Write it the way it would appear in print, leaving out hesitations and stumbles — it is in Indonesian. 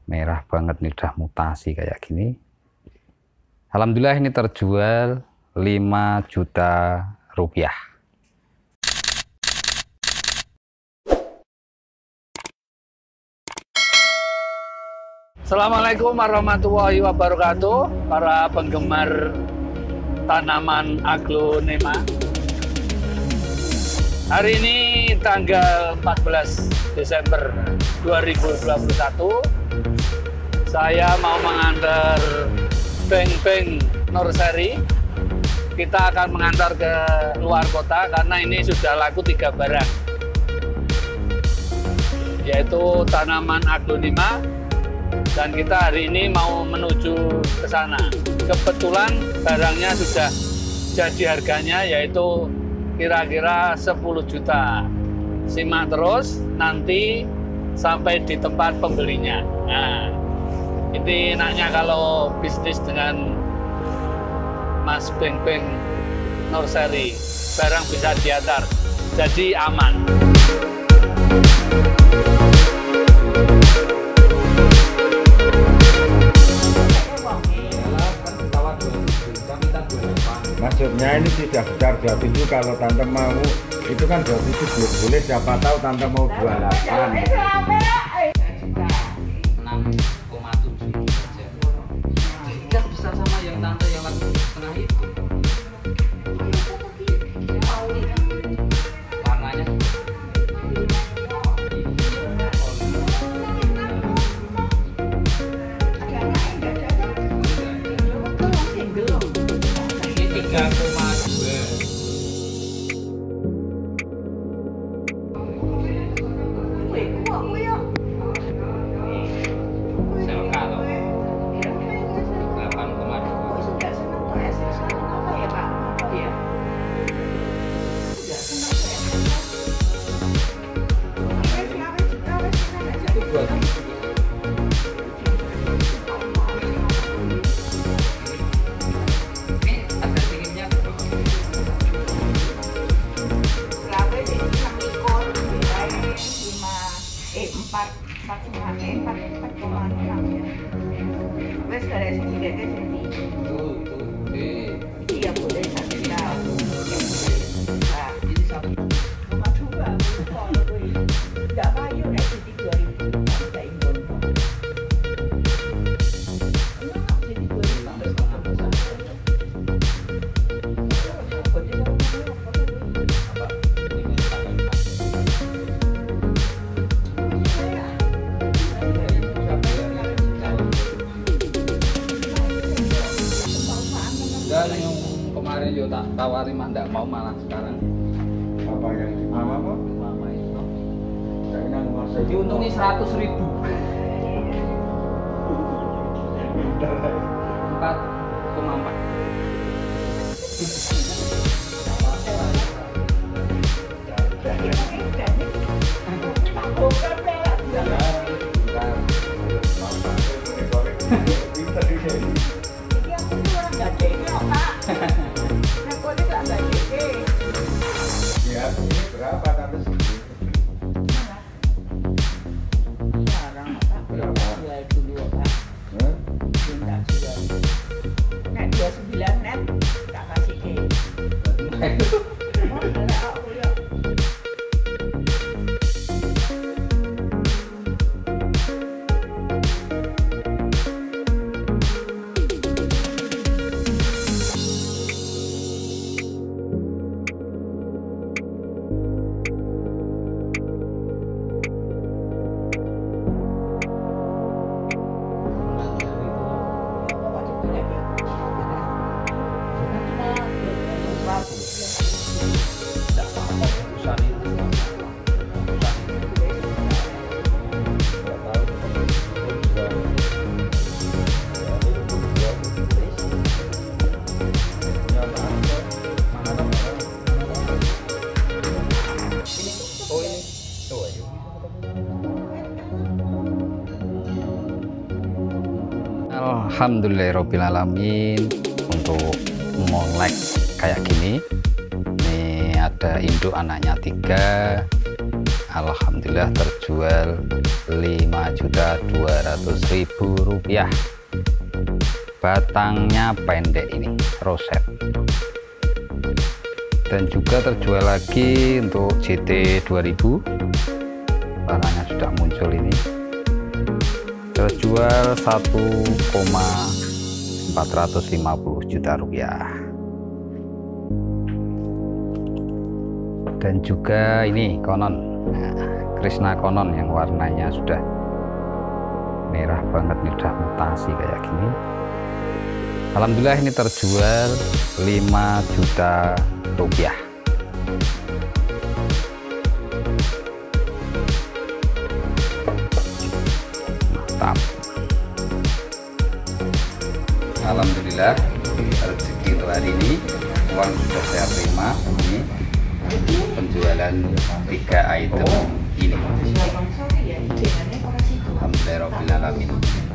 merah banget nih, udah mutasi kayak gini. Alhamdulillah ini terjual 5 juta rupiah. Assalamualaikum warahmatullahi wabarakatuh, para penggemar tanaman aglonema. Hari ini tanggal 14 Desember 2021, saya mau mengantar Beng-Beng Nursery. Kita akan mengantar ke luar kota karena ini sudah laku 3 barang, yaitu tanaman aglonema, dan kita hari ini mau menuju ke sana. Kebetulan barangnya sudah jadi harganya, yaitu kira-kira 10 juta. Simak terus nanti sampai di tempat pembelinya. Nah, ini enaknya kalau bisnis dengan Mas Beng-Beng Nursery, barang bisa diantar, jadi aman. Maksudnya ini tidak sekitar 27, kalau tante mau itu kan 27 belum boleh, siapa tahu tante mau 28. 6,7 saja. Tidak besar sama yang tante yang laku setengah itu. Warnanya ini 3,2. Yang kemarin yo tak tawari mah ndak mau, malah sekarang Apa yang mama apa? mama itu Diuntungi diuntungi 100.000. 4,4. Ya, ini berapa tante segini? Berapa? Hah? Nek 29 net tak kasih ke. Alhamdulillahirobbilalamin. Untuk molek kayak gini, ini ada induk anaknya 3, alhamdulillah terjual Rp5.200.000. Batangnya pendek ini, roset. Dan juga terjual lagi untuk JT 2000, warnanya sudah muncul ini, terjual Rp1,450 juta. Dan juga ini konon, Krishna konon yang warnanya sudah merah banget, ini udah mutasi kayak gini. Alhamdulillah ini terjual Rp5 juta. Mantap. Alhamdulillah rezeki untuk hari ini, uang sudah saya terima. Ini penjualan 3 item ini. Alhamdulillahirabbil alamin.